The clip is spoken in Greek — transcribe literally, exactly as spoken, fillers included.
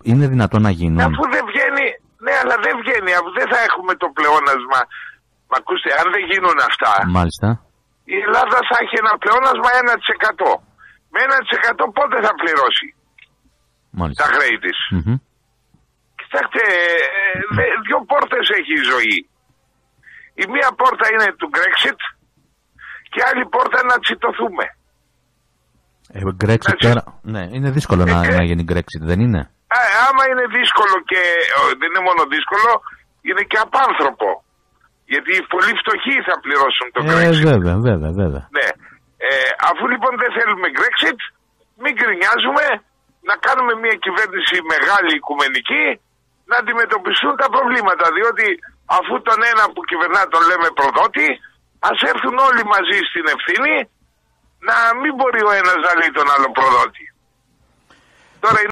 είναι δυνατόν να γίνουν? Αφού δεν βγαίνει, ναι, αλλά δεν βγαίνει, αφού δεν θα έχουμε το πλεόνασμα. Μα ακούστε, αν δεν γίνουν αυτά, μάλιστα, η Ελλάδα θα έχει ένα πλεόνασμα ένα τοις εκατό. Με ένα τοις εκατό πότε θα πληρώσει μάλιστα τα χρέη της? Mm-hmm. Κοιτάξτε, δύο πόρτες έχει η ζωή. Η μία πόρτα είναι του Brexit και άλλη πόρτα να τσιτωθούμε. Ε, Brexit τώρα, ναι, είναι δύσκολο ε, να, ε, να γίνει Brexit, δεν είναι? Α, άμα είναι δύσκολο και δεν είναι μόνο δύσκολο, είναι και απάνθρωπο. Γιατί οι πολύ φτωχοί θα πληρώσουν το ε, Brexit. Βέβαια, βέβαια, βέβαια. Ναι. Ε, αφού λοιπόν δεν θέλουμε Brexit, μην γκρινιάζουμε, να κάνουμε μια κυβέρνηση μεγάλη οικουμενική, να αντιμετωπιστούν τα προβλήματα. Διότι αφού τον ένα που κυβερνά τον λέμε προδότη, ας έρθουν όλοι μαζί στην ευθύνη, να μην μπορεί ο ένας να λέει τον άλλο προδότη. Τώρα